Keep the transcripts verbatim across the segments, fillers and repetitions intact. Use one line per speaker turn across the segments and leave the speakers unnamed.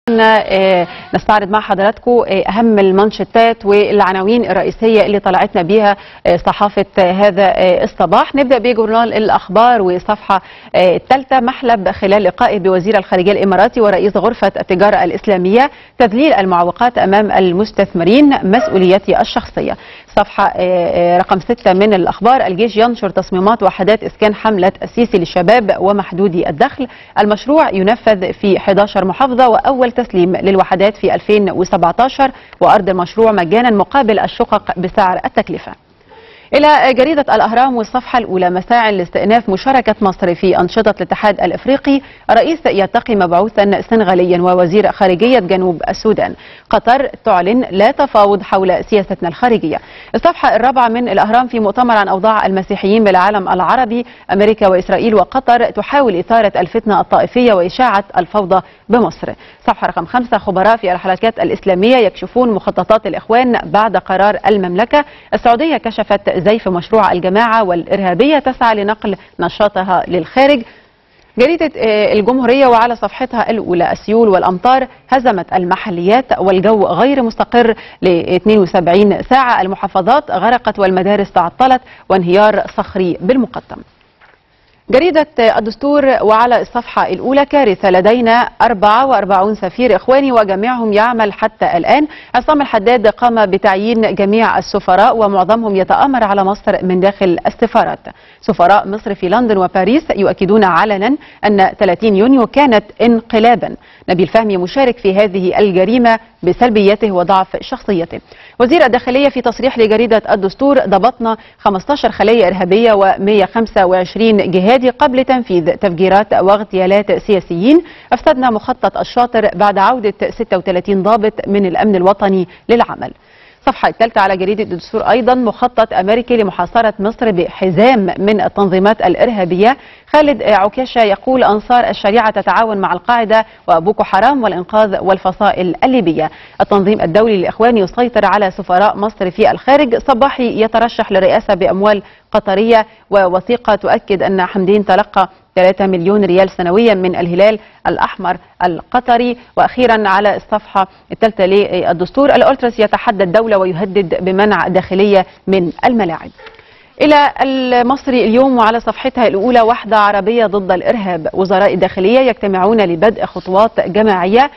نستعرض مع حضراتكم أهم المانشيتات والعناوين الرئيسية اللي طلعتنا بيها صحافة هذا الصباح. نبدأ بجورنال الأخبار والصفحة الثالثة. محلب خلال لقائه بوزير الخارجية الإماراتي ورئيس غرفة التجارة الإسلامية: تذليل المعوقات أمام المستثمرين مسؤوليتي الشخصية. صفحة رقم ستة من الأخبار: الجيش ينشر تصميمات وحدات إسكان حملة السيسي للشباب ومحدودي الدخل. المشروع ينفذ في إحدى عشرة محافظة وأول تسليم للوحدات في ألفين وسبعة عشر، وأرض المشروع مجانا مقابل الشقق بسعر التكلفة. إلى جريدة الأهرام والصفحة الأولى: مساعي لاستئناف مشاركة مصر في أنشطة الاتحاد الإفريقي. الرئيس يلتقي مبعوثا سنغاليا ووزير خارجية جنوب السودان. قطر تعلن لا تفاوض حول سياستنا الخارجية. الصفحة الرابعة من الأهرام: في مؤتمر عن أوضاع المسيحيين بالعالم العربي، أمريكا وإسرائيل وقطر تحاول إثارة الفتنة الطائفية وإشاعة الفوضى بمصر. صفحة رقم خمسة: خبراء في الحركات الإسلامية يكشفون مخططات الإخوان بعد قرار المملكة. السعودية كشفت زيف مشروع الجماعة والإرهابية تسعى لنقل نشاطها للخارج. جريدة الجمهورية وعلى صفحتها الأولى: السيول والأمطار هزمت المحليات والجو غير مستقر ل اثنين وسبعين ساعة. المحافظات غرقت والمدارس تعطلت وانهيار صخري بالمقطم. جريدة الدستور وعلى الصفحة الأولى: كارثة، لدينا أربعة وأربعين سفير إخواني وجميعهم يعمل حتى الآن. عصام الحداد قام بتعيين جميع السفراء ومعظمهم يتآمر على مصر من داخل السفارات. سفراء مصر في لندن وباريس يؤكدون علنا أن ثلاثين يونيو كانت انقلابا. نبيل فهمي مشارك في هذه الجريمة بسلبيته وضعف شخصيته. وزير الداخلية في تصريح لجريدة الدستور: ضبطنا خمسة عشر خلية إرهابية ومئة وخمسة وعشرين جهادي قبل تنفيذ تفجيرات واغتيالات سياسيين. أفسدنا مخطط الشاطر بعد عودة ستة وثلاثين ضابط من الأمن الوطني للعمل. الصفحة الثالثة على جريدة الدستور أيضا: مخطط أمريكي لمحاصرة مصر بحزام من التنظيمات الإرهابية. خالد عكاشة يقول: أنصار الشريعة تتعاون مع القاعدة وبوكو حرام والإنقاذ والفصائل الليبية. التنظيم الدولي للإخوان يسيطر على سفراء مصر في الخارج. صباحي يترشح للرئاسة بأموال قطرية. ووثيقة تؤكد أن حمدين تلقى ثلاثة مليون ريال سنويا من الهلال الأحمر القطري. وأخيرا على الصفحة الثالثة للدستور: الألتراس يتحدى الدولة ويهدد بمنع داخلية من الملاعب. إلى المصري اليوم وعلى صفحتها الأولى: وحدة عربية ضد الإرهاب. وزراء الداخلية يجتمعون لبدء خطوات جماعية.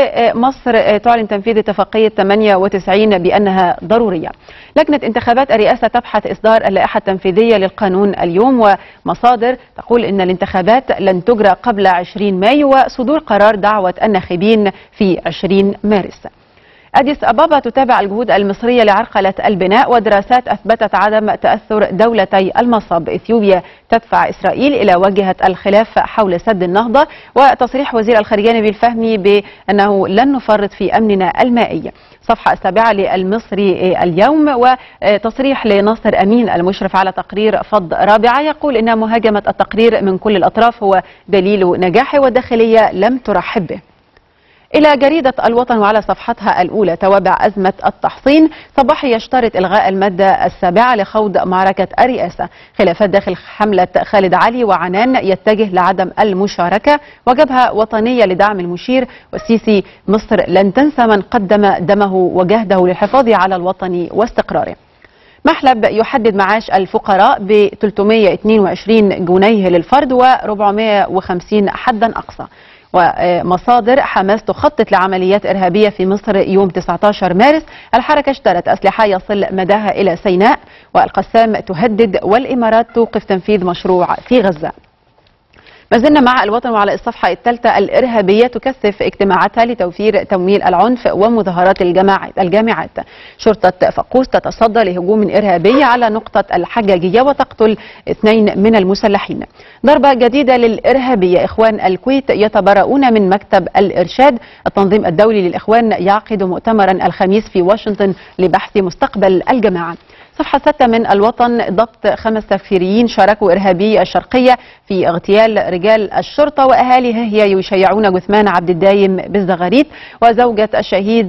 ومصر تعلن تنفيذ اتفاقية ثمانية وتسعين بأنها ضرورية. لجنة انتخابات الرئاسة تبحث إصدار اللائحة التنفيذية للقانون اليوم. ومصادر تقول إن الانتخابات لن تجرى قبل عشرين مايو وصدور قرار دعوة الناخبين في عشرين مارس. أديس أبابا تتابع الجهود المصرية لعرقلة البناء. ودراسات أثبتت عدم تأثر دولتي المصب. إثيوبيا تدفع إسرائيل إلى واجهة الخلاف حول سد النهضة. وتصريح وزير الخارجية نبيل فهمي بأنه لن نفرط في أمننا المائي. صفحة السابعة للمصري اليوم: وتصريح لناصر أمين المشرف على تقرير فض رابعة يقول إن مهاجمة التقرير من كل الأطراف هو دليل نجاحه والداخلية لم ترحب به. إلى جريدة الوطن وعلى صفحتها الأولى: توابع أزمة التحصين. صباحي يشترط إلغاء المادة السابعة لخوض معركة الرئاسة. خلافات داخل حملة خالد علي وعنان يتجه لعدم المشاركة. وجبهة وطنية لدعم المشير. والسيسي: مصر لن تنسى من قدم دمه وجهده للحفاظ على الوطن واستقراره. محلب يحدد معاش الفقراء ب ثلاثمئة واثنين وعشرين جنيه للفرد وأربعمئة وخمسين حدا أقصى. ومصادر: حماس تخطط لعمليات إرهابية في مصر يوم تسعة عشر مارس. الحركة اشترت أسلحة يصل مداها إلى سيناء. والقسام تهدد والإمارات توقف تنفيذ مشروع في غزة. ما زلنا مع الوطن وعلى الصفحة الثالثة: الإرهابية تكثف اجتماعاتها لتوفير تمويل العنف ومظاهرات الجامعات الجامعات. شرطة فقوس تتصدى لهجوم إرهابي على نقطة الحجاجية وتقتل اثنين من المسلحين. ضربة جديدة للإرهابية. إخوان الكويت يتبرؤون من مكتب الإرشاد. التنظيم الدولي للإخوان يعقد مؤتمرا الخميس في واشنطن لبحث مستقبل الجماعة. صفحة ستة من الوطن: ضبط خمس سفيريين شاركوا إرهابي الشرقية في اغتيال رجال الشرطة. وأهالي هي يشيعون جثمان عبد الدايم بالزغاريت. وزوجة الشهيد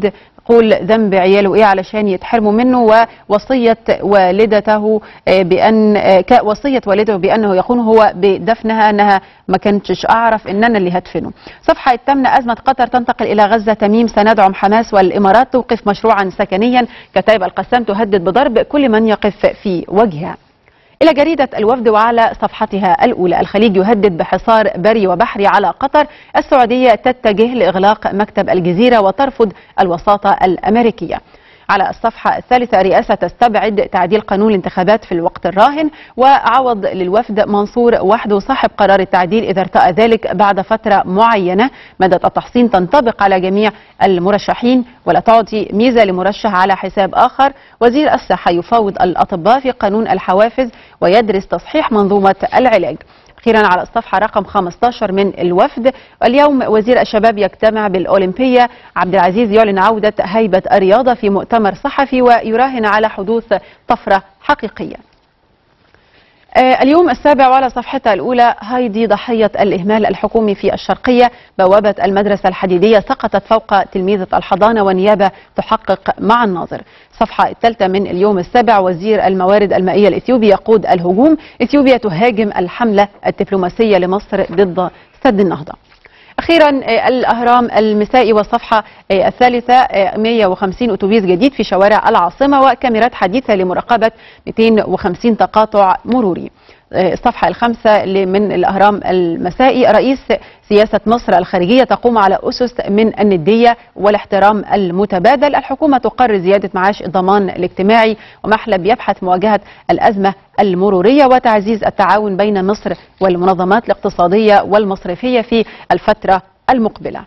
يقول ذنب عياله ايه علشان يتحرموا منه، ووصيه والدته بان وصيه والدته بانه يخون هو بدفنها، انها ما كنتش اعرف ان انا اللي هدفنه. صفحه الثامنه، ازمه قطر تنتقل الى غزه، تميم سندعم حماس والامارات توقف مشروعا سكنيا، كتائب القسام تهدد بضرب كل من يقف في وجهها. إلى جريدة الوفد وعلى صفحتها الأولى، الخليج يهدد بحصار بري وبحري على قطر، السعودية تتجه لإغلاق مكتب الجزيرة وترفض الوساطة الأمريكية. على الصفحة الثالثة، رئاسة تستبعد تعديل قانون الانتخابات في الوقت الراهن، وعوض للوفد منصور وحده صاحب قرار التعديل إذا ارتأى ذلك بعد فترة معينة. مادة التحصين تنطبق على جميع المرشحين ولا تعطي ميزة لمرشح على حساب آخر. وزير الصحة يفاوض الأطباء في قانون الحوافز ويدرس تصحيح منظومة العلاج. أخيرا على الصفحة رقم خمسة عشر من الوفد، اليوم وزير الشباب يجتمع بالأولمبية، عبد العزيز يعلن عودة هيبة الرياضة في مؤتمر صحفي ويراهن على حدوث طفرة حقيقية. آه اليوم السابع وعلى صفحتها الأولى، هايدي ضحية الإهمال الحكومي في الشرقية، بوابة المدرسة الحديدية سقطت فوق تلميذة الحضانة والنيابة تحقق مع الناظر. الصفحة الثالثة من اليوم السابع، وزير الموارد المائية الإثيوبي يقود الهجوم، إثيوبيا تهاجم الحملة الدبلوماسية لمصر ضد سد النهضة. أخيرا الأهرام المسائي والصفحة الثالثة، مئة وخمسين أتوبيس جديد في شوارع العاصمة وكاميرات حديثة لمراقبة مئتين وخمسين تقاطع مروري. الصفحة الخامسة من الأهرام المسائي، رئيس سياسة مصر الخارجية تقوم على أسس من الندية والاحترام المتبادل، الحكومة تقرر زيادة معاش الضمان الاجتماعي، ومحلب يبحث مواجهة الأزمة المرورية وتعزيز التعاون بين مصر والمنظمات الاقتصادية والمصرفية في الفترة المقبلة.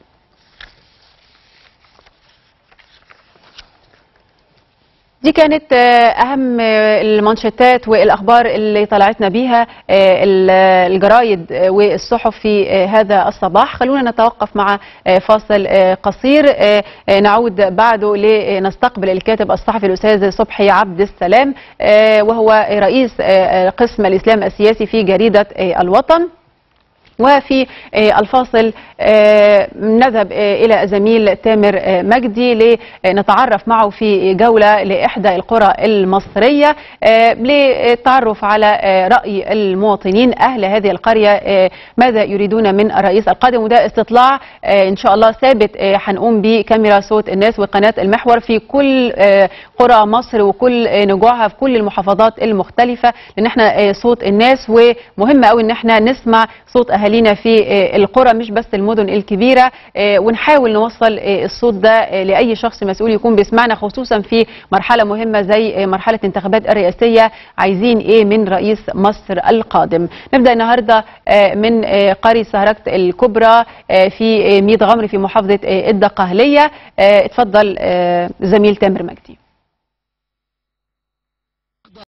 دي كانت أهم المانشيتات والأخبار اللي طلعتنا بيها الجرايد والصحف في هذا الصباح. خلونا نتوقف مع فاصل قصير، نعود بعده لنستقبل الكاتب الصحفي الأستاذ صبحي عبد السلام، وهو رئيس قسم الإسلام السياسي في جريدة الوطن. وفي الفاصل نذهب إلى زميل تامر مجدي لنتعرف معه في جولة لإحدى القرى المصرية للتعرف على رأي المواطنين أهل هذه القرية، ماذا يريدون من الرئيس القادم. وده استطلاع إن شاء الله ثابت هنقوم به كاميرا صوت الناس وقناة المحور في كل قرى مصر وكل نجوعها في كل المحافظات المختلفة، لأن احنا صوت الناس، ومهم قوي ان احنا نسمع صوت أهالينا في القرى مش بس المدن الكبيرة، ونحاول نوصل الصوت ده لأي شخص مسؤول يكون بيسمعنا، خصوصا في مرحلة مهمة زي مرحلة الانتخابات الرئاسية. عايزين ايه من رئيس مصر القادم؟ نبدأ النهاردة من قرية سهركت الكبرى في ميت غمر في محافظة الدقهلية. اتفضل زميل تامر مجدي.